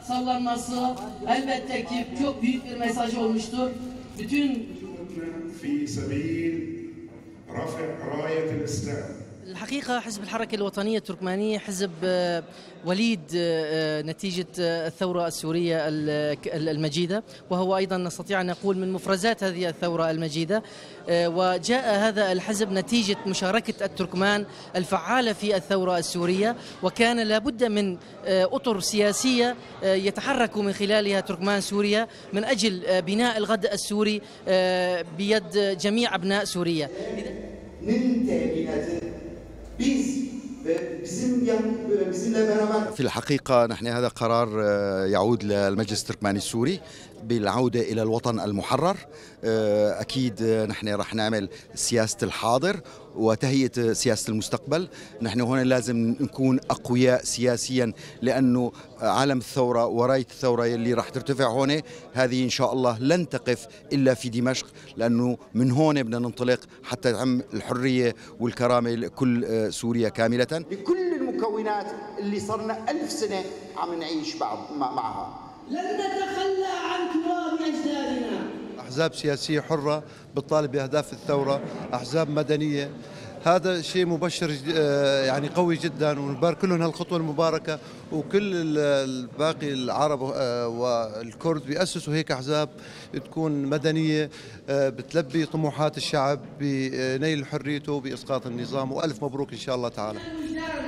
sallanması elbette ki çok büyük bir mesaj olmuştur. Bütün في سبيل رفع راية الإسلام. الحقيقة حزب الحركة الوطنية التركمانية حزب وليد نتيجة الثورة السورية المجيدة، وهو أيضا نستطيع أن نقول من مفرزات هذه الثورة المجيدة. وجاء هذا الحزب نتيجة مشاركة التركمان الفعالة في الثورة السورية، وكان لابد من أطر سياسية يتحرك من خلالها تركمان سوريا من أجل بناء الغد السوري بيد جميع أبناء سوريا. في الحقيقة نحن هذا قرار يعود للمجلس التركماني السوري بالعودة إلى الوطن المحرر. أكيد نحن رح نعمل سياسة الحاضر وتهيئة سياسة المستقبل. نحن هنا لازم نكون أقوياء سياسيا، لأنه عالم الثورة وراية الثورة اللي رح ترتفع هون هذه إن شاء الله لن تقف إلا في دمشق، لأنه من هون بدنا ننطلق حتى تعم الحرية والكرامة لكل سوريا كاملة بكل المكونات اللي صرنا 1000 سنة عم نعيش معها. لن نتخلى عن تراب أجدادنا. أحزاب سياسية حرة بتطالب بأهداف الثورة، أحزاب مدنية، هذا شيء مبشر يعني قوي جدا، ونبارك لهم هالخطوة المباركة. وكل الباقي العرب والكرد بيأسسوا هيك أحزاب تكون مدنية بتلبي طموحات الشعب بنيل حريته وبإسقاط النظام، وألف مبروك إن شاء الله تعالى.